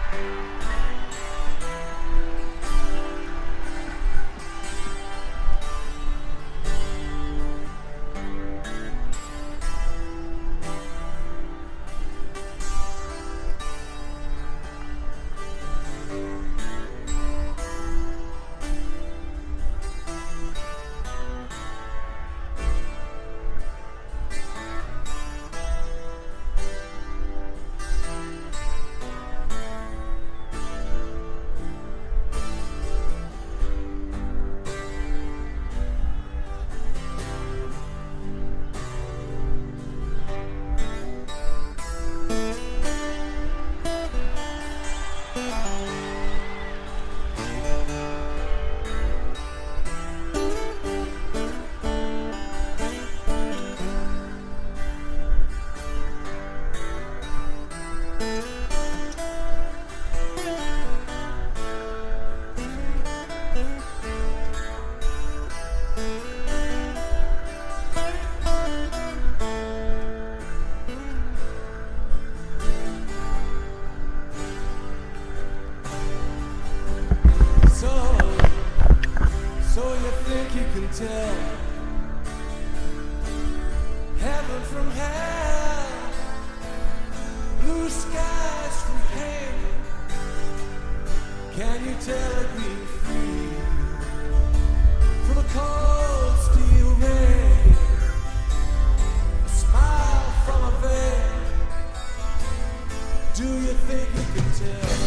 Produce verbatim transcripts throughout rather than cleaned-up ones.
tell heaven from hell, blue skies from pain. Can you tell it being free from a cold steel rain? A smile from a veil. Do you think you can tell?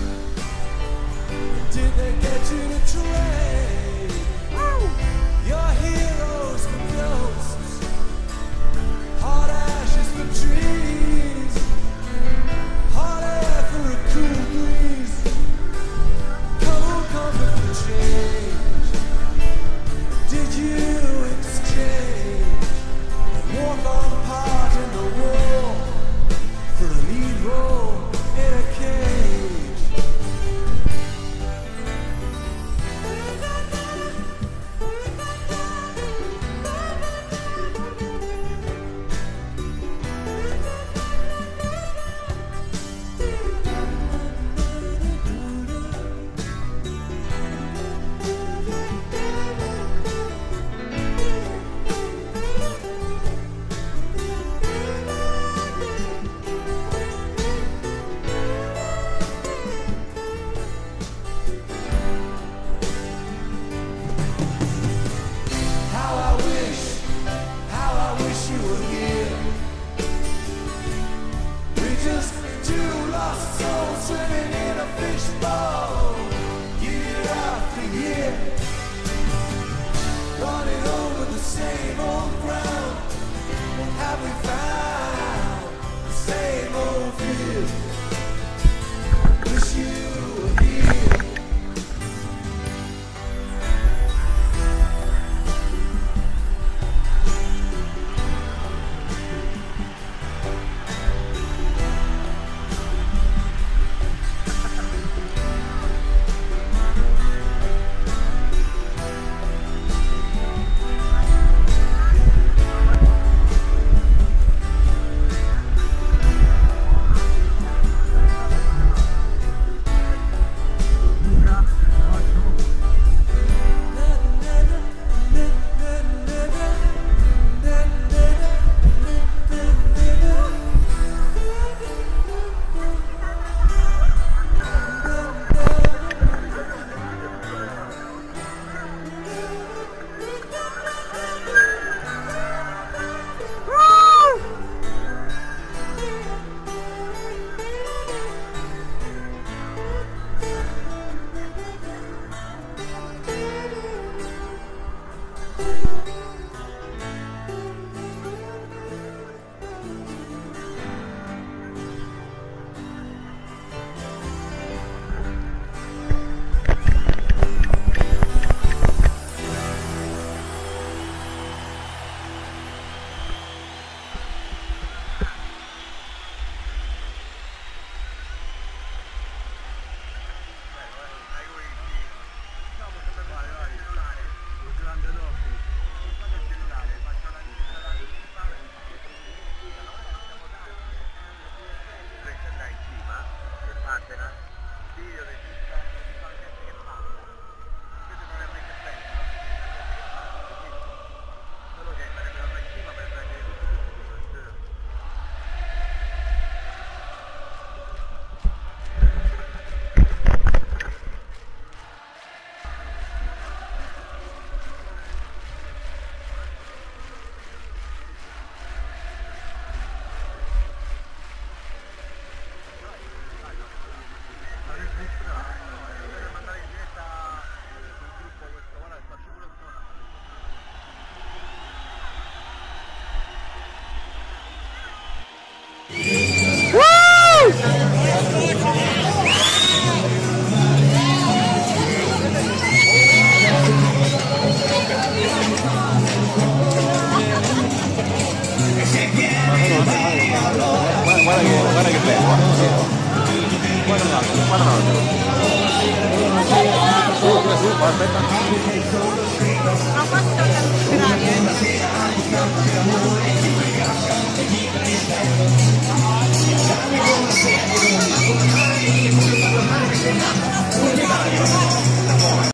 Did they get you to trade your heroes for ghosts, hot ashes for trees, hot air for a cool breeze, cold comfort for change? Did you exchange a walk-on part in the war for a lead role in a cage? Guarda che, guarda che bello, guarda. Guarda un attimo, guarda un attimo. Su, su, aspetta. Ma quanto camminare?